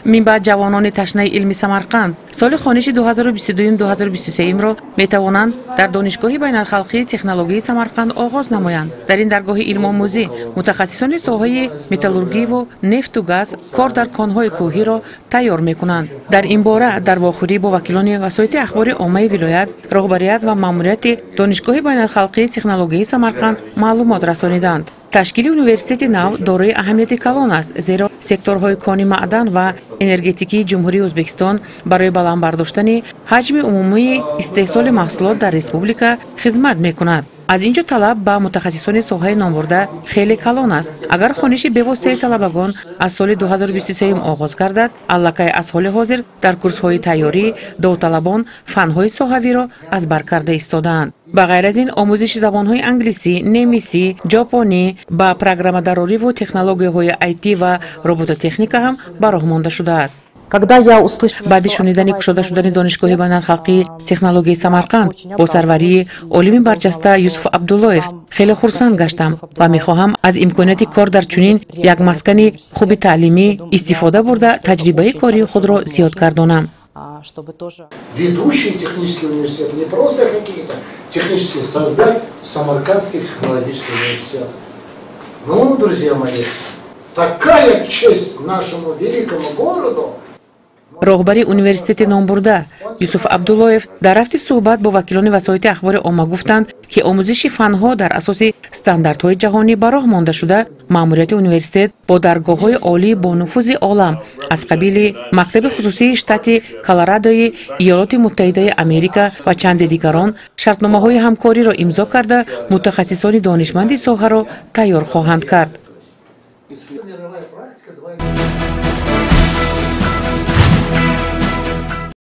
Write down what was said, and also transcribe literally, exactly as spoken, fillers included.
минбаъд ҷавонони ташнаи илми Самарқанд соли хониши ду ҳазору бисту ду ду ҳазору бисту се ро метавонанд дар донишгоҳи байналхалқии технологии Самарқанд оғоз намоянд. Дар ин даргоҳи илмомӯзӣ мутахассисони соҳаи металлургиву нефту газ кор дар конҳои кӯҳиро тайёр мекунанд. Дар ин бора дар вохӯрӣ бо вакилони васоити ахбори оммаи вилоят, роҳбарият ва маъмурияти донишгоҳи байналхалқии технологии Самарқанд маълумот расониданд. Ташкили университети нав дорои аҳамияти калон аст, зеро секторҳои кони маъдан ва энергетикии ҷумҳурии Ӯзбекистон барои баланд бардоштани ҳаҷми умумии истеҳсоли маҳсулот дар республика хизмат мекунад. аз ин ҷо талаб ба мутахассисони соҳаи номбурда хеле калон аст. Агар хониши бевоситаи талабагон аз соли ду ҳазору бисту се оғоз гардад, аллакай аз ҳоли ҳозир дар курсҳои тайёрӣ довталабон фанҳои соҳавиро аз бар карда истодаанд. ба ғайр аз ин омӯзиши забонҳои англисӣ, немисӣ, ҷопонӣ, ба программадарориву технологияҳои ай ти ва робототехника ҳам ба роҳ монда шудааст. баъди шунидани кушода шудани донишгоҳи байналхалқии технологияи Самарқанд бо сарварии олими барҷаста Юсуф Абдуллоев хеле хурсанд гаштам ва мехоҳам аз имконияти кор дар чунин як маскани хуби таълимӣ истифода бурда таҷрибаи кории худро зиёд гардонам. Ведущий технический университет, не просто какие-то технические, создать Самаркандский технологический университет. Ну, друзья мои, такая честь нашему великому городу. роҳбари университети номбурда Юсуф Абдуллоев дар рафти суҳбат бо вакилони васоити ахбори омма гуфтанд, ки омӯзиши фанҳо дар асоси стандартҳои ҷаҳонӣ ба роҳ монда шуда, маъмурияти университет бо даргоҳҳои олӣ бо нуфузи олам аз қабили мактаби хусусии штати Колорадои Иёлоти Муттаҳидаи Америка ва чанде дигарон шартномаҳои ҳамкориро имзо карда, мутахассисони донишманди соҳаро тайёр хоҳанд кард.